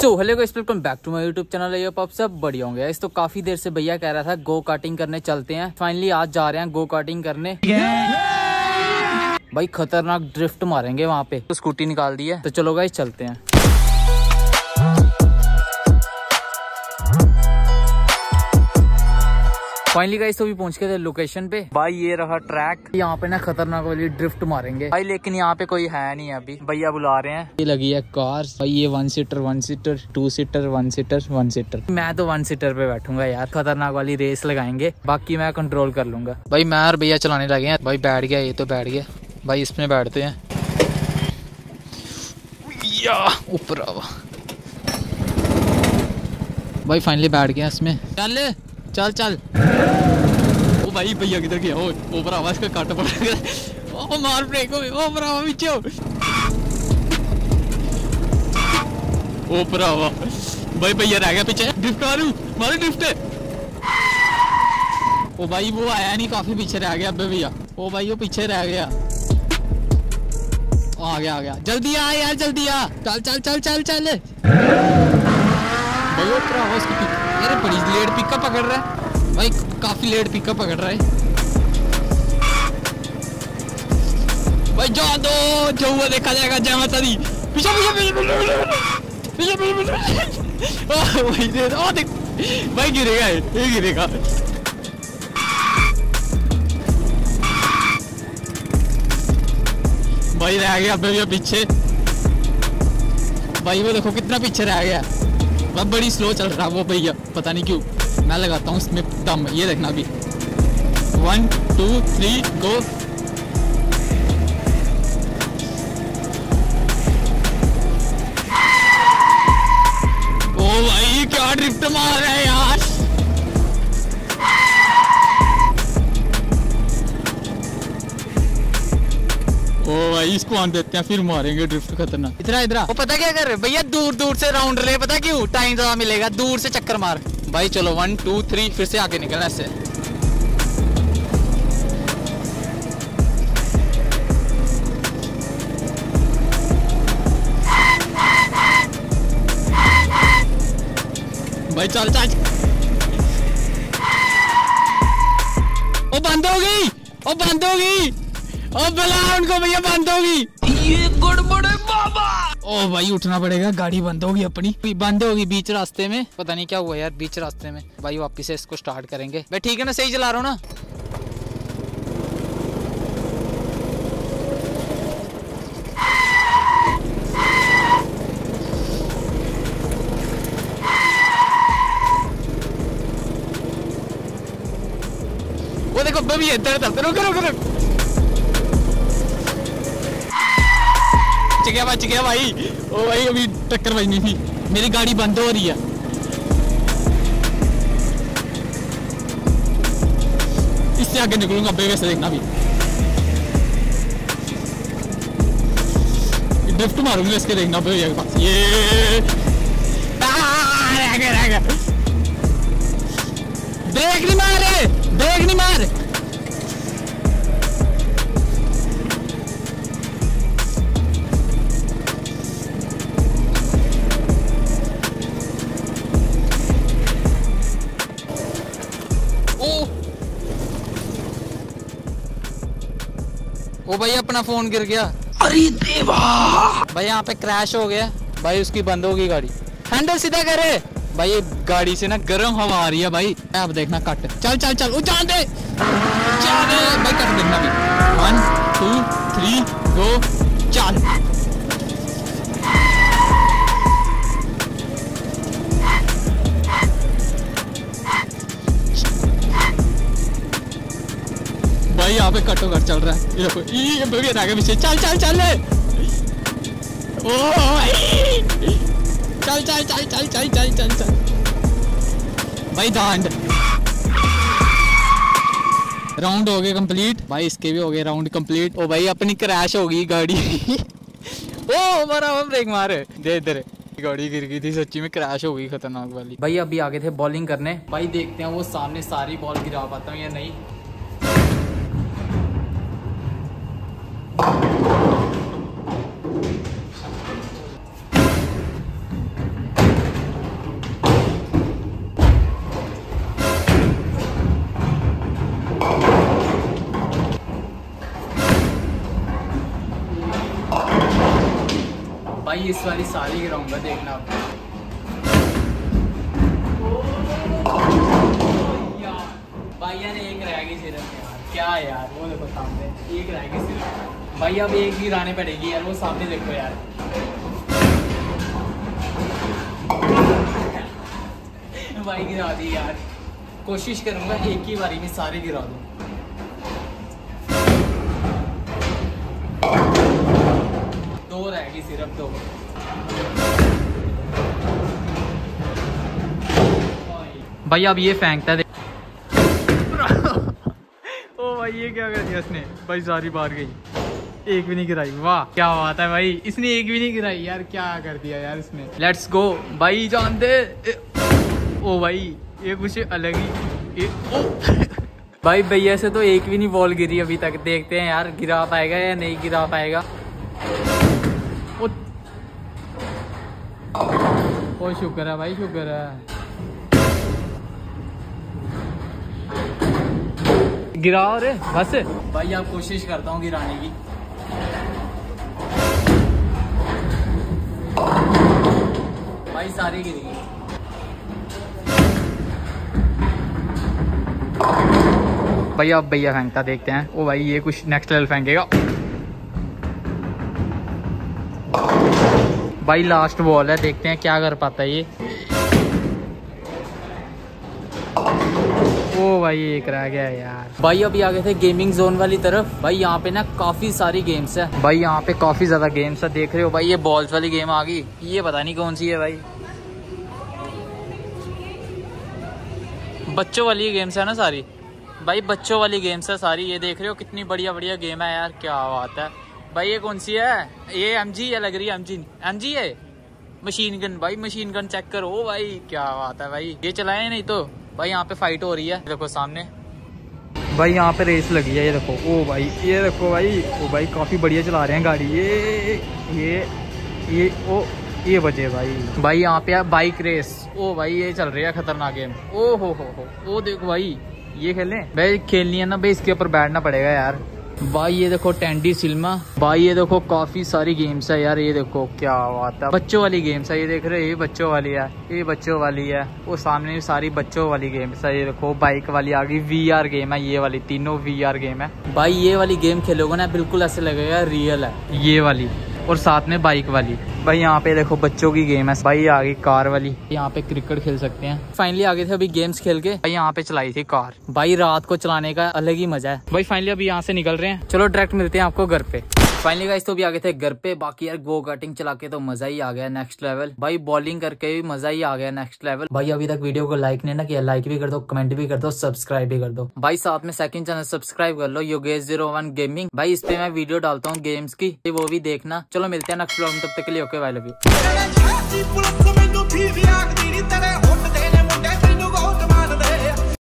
So hello guys, welcome back to my YouTube channel. ये आप सब बढ़िया होंगे। इस तो काफी देर से भैया कह रहा था गो कार्टिंग करने चलते हैं। फाइनली आज जा रहे हैं गो कार्टिंग करने। भाई खतरनाक ड्रिफ्ट मारेंगे वहाँ पे। तो स्कूटी निकाल दी है, तो चलो गाइस चलते हैं। फाइनली गाइस तो भी पहुंच गए थे लोकेशन पे। भाई ये रहा ट्रैक। यहाँ पे ना खतरनाक वाली ड्रिफ्ट मारेंगे भाई, लेकिन यहाँ पे कोई है नहीं अभी। भैया बुला रहे हैं। ये लगी है कार भाई, ये 1 seater 1 seater 2 seater 1 seater 1 seater. मैं तो 1 सीटर पे बैठूंगा यार। खतरनाक वाली रेस लगाएंगे, बाकी मैं कंट्रोल कर लूंगा। भाई मैं और भैया चलाने लगे हैं। भाई बैठ गया, ये तो बैठ गया। भाई इसमें बैठते हैं। ऊपर आवा भाई, फाइनली बैठ गया इसमें। चल चल चल। ओ भाई भैया किधर गया? ओ ऊपर आवाज का काट पड़ गया। ओ मार ब्रेक। ओ भरावा पीछे हो। ओ भरावा भाई भैया रह गया पीछे। ड्रिफ्ट मारू ड्रिफ्ट। ओ भाई वो आया नहीं, काफी पीछे रह गया अबे भैया। ओ भाई वो पीछे रह गया। आ गया जल्दी आ यार, जल्दी आ। चल चल चल चल चल। भाई वो भरावा उसकी यार बड़ी लेट पिकअप पकड़ रहा है भाई, काफी लेट पिकअप पकड़ रहा है भाई। जा दो, जो हुआ देखा जाएगा। जय माता दी। पीछे भाई देख भाई, गिरेगा ये गिरेगा। भाई रह गया अबे पीछे। भाई वो देखो कितना पीछे रह गया। अब बड़ी स्लो चल रहा वो भैया, पता नहीं क्यों। मैं लगाता हूँ इसमें दम, ये देखना अभी। 1 2 3 गो। ओ भाई क्या ड्रिफ्ट मार रहा है यार। ओ भाई इसको आन देते हैं, फिर मारेंगे ड्रिफ्ट खतरनाक। इधर वो पता क्या कर रहे भैया, दूर दूर से राउंड ले। पता क्यों? टाइम ज्यादा मिलेगा, दूर से चक्कर मार। भाई चलो 1 2 3 फिर से आगे निकलना ऐसे। भाई चल चल। ओ बंद हो गई, ओ बंद हो गई। ओ बुला उनको भैया, बंद होगी। ये गड़बड़ है बाबा। ओ भाई उठना पड़ेगा, गाड़ी बंद होगी अपनी। बंद होगी बीच रास्ते में। पता नहीं क्या हुआ यार बीच रास्ते में। भाई वापिस से इसको स्टार्ट करेंगे। भाई ठीक है ना, सही चला रहा हूँ ना? वो देखो भैया इधर रुक। बच गया भाई। ओ भाई अभी टक्कर बजनी थी। मेरी गाड़ी बंद हो रही है। इससे आगे निकलूंगा बेवे से, देखना भी। ड्रिफ्ट मारूंगा इसके, देखना भैया के पास। ये रह गया। ब्रेक नहीं मार। ओ भाई अपना फोन गिर गया। अरे देवा भाई, यहाँ पे क्रैश हो गया भाई। उसकी बंद होगी गाड़ी। हैंडल सीधा करे भाई। ये गाड़ी से ना गर्म हवा आ रही है भाई। अब देखना कट। चल चल चल, जान दे भाई, कट देखना भी। 1 2 3 गो चल। भाई यहाँ पे कटो कट चल रहा है। ये देखो ये बेबी आगे पीछे। चल चल चल। ओ चल चल चल चल चल चल चल चल भाई। दांड राउंड हो गए कंप्लीट भाई। इसके भी हो गए राउंड कंप्लीट। ओ भाई अपनी क्रैश हो गई गाड़ी। ओ हमारा ब्रेक मारे दे इधर। गाड़ी गिर गई थी सच्ची में, क्रैश हो गई खतरनाक वाली। भाई अभी आगे थे बॉलिंग करने। भाई देखते हैं वो सामने सारी बॉल गिरा पाता हूँ या नहीं। भाई इस वाली सारी गिराऊंगा, देखना आप। भाई यार एक रह गई सिर्फ यार, क्या यार, वो देखो सामने एक रह गई सिर्फ भाई, अब एक गिराने पड़ेगी यार, वो सामने देखो यार। भाई गिरा दी यार, कोशिश करूंगा एक ही बारी में सारे गिरा दूं। दो रह गई सिर्फ, दो। भाई अब ये फेंकता है। ओ भाई ये क्या कर दिया इसने, भाई सारी बार गई, एक भी नहीं गिराई। वाह क्या बात है भाई, इसने एक भी नहीं गिराई यार, क्या कर दिया यार इसने। लेट्स गो भाई, जान दे। ओ भाई ये कुछ अलग ही भाई भैया से तो एक भी नहीं बॉल गिरी अभी तक, देखते हैं यार गिरा पाएगा या नहीं गिरा पाएगा। ओ शुक्र है भाई, शुक्र है। गिराओ रे बस भाई, आप कोशिश करता हूँ गिराने की। भाई सारी गिरी। भैया अब भैया फेंकता, देखते हैं। ओ भाई ये कुछ नेक्स्ट लेवल फेंकेगा। भाई लास्ट बॉल है, देखते हैं क्या कर पाता है ये। ओ भाई एक रह गया यार। भाई अभी आ गए थे गेमिंग जोन वाली तरफ। भाई यहाँ पे ना काफी सारी गेम्स है भाई, यहाँ पे काफी ज्यादा गेम्स है, देख रहे हो भाई। ये बॉल्स वाली गेम आ गई, ये पता नहीं कौन सी है भाई। बच्चों वाली गेम्स है ना सारी भाई, बच्चों वाली गेम्स है सारी। ये देख रहे हो कितनी बढ़िया बढ़िया गेम है यार, क्या बात है भाई। ये कौन सी है, ये एमजी है लग रही है, एमजी है। मशीन गन भाई, मशीन गन चेक करो भाई, क्या बात है भाई। ये चलाए नहीं तो भाई, यहाँ पे फाइट हो रही है, देखो सामने भाई, यहाँ पे रेस लगी है। ये देखो, ओ भाई ये देखो भाई, ओ भाई काफी बढ़िया चला रहे हैं गाड़ी। ये बचे भाई यहाँ पे बाइक रेस। ओ भाई ये चल रही है खतरनाक गेम। ओ हो ओ देखो भाई, ये खेलें भाई, खेलनी है ना भाई, इसके ऊपर बैठना पड़ेगा यार। भाई ये देखो टेंडी सिल्मा। भाई ये देखो काफी सारी गेम्स है यार, ये देखो क्या बात है। बच्चों वाली गेम्स है, ये देख रहे हो, ये बच्चों वाली है, ये बच्चों वाली है। वो सामने सारी बच्चों वाली गेम्स है। ये देखो बाइक वाली आ गई, VR गेम है, ये वाली तीनों VR गेम है भाई। ये वाली गेम खेलोगे ना बिल्कुल ऐसे लगेगा रियल है, ये वाली। और साथ में बाइक वाली। भाई यहाँ पे देखो बच्चों की गेम है भाई, आ गई कार वाली। यहाँ पे क्रिकेट खेल सकते हैं। फाइनली आ गए थे अभी गेम्स खेल के भाई, यहाँ पे चलाई थी कार भाई। रात को चलाने का अलग ही मजा है भाई। फाइनली अभी यहाँ से निकल रहे हैं, चलो डायरेक्ट मिलते हैं आपको घर पे। फाइनली गाइस तो भी आ गए थे घर पे। बाकी यार गो कार्टिंग चला के तो मजा ही आ गया नेक्स्ट लेवल भाई, बॉलिंग करके भी मजा ही आ गया नेक्स्ट लेवल भाई। अभी तक वीडियो को लाइक नहीं ना किया, लाइक भी कर दो, कमेंट भी कर दो, सब्सक्राइब भी कर दो भाई। साथ में सेकंड चैनल सब्सक्राइब कर लो, योगेश01 गेमिंग भाई। इस पे मैं वीडियो डालता हूँ गेम्स की, वो भी देखना। चलो मिलते हैं नेक्स्ट व्लॉग में, तब तक के लिए ओके, बाय, लव यू।